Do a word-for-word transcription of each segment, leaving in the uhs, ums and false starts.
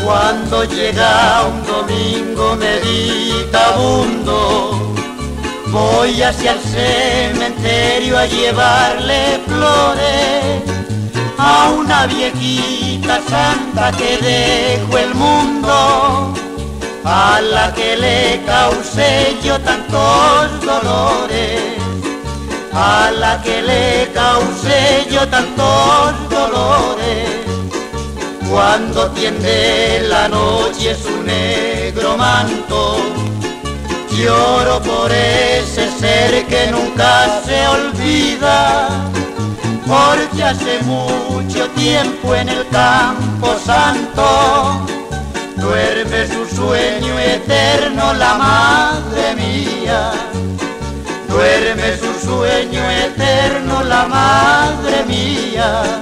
Cuando llega un domingo meditabundo, voy hacia el cementerio a llevarle flores a una viejita santa que dejó el mundo, a la que le causé yo tantos dolores, a la que le causé yo tantos dolores. Cuando tiende la noche su negro manto, lloro por ese ser que nunca se olvida, porque hace mucho tiempo en el campo santo duerme su sueño eterno la madre mía, duerme su sueño eterno la madre mía.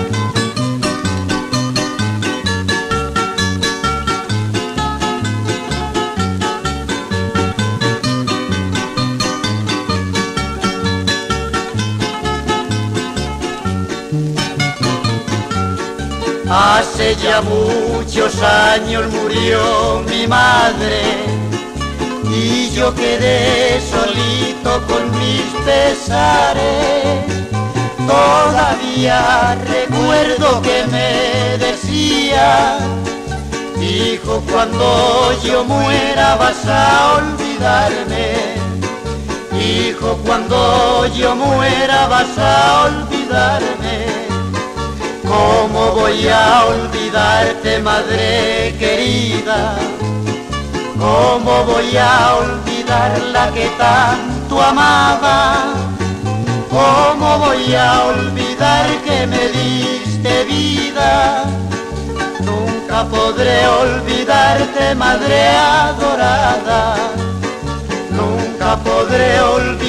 Hace ya muchos años murió mi madre y yo quedé solito con mis pesares. Todavía recuerdo que me decía: hijo, cuando yo muera vas a olvidarme. Hijo, cuando yo muera vas a olvidarme. ¿Cómo voy a olvidarte, madre querida? ¿Cómo voy a olvidar la que tanto amaba? ¿Cómo voy a olvidar que me diste vida? Nunca podré olvidarte, madre adorada. Nunca podré olvidarte.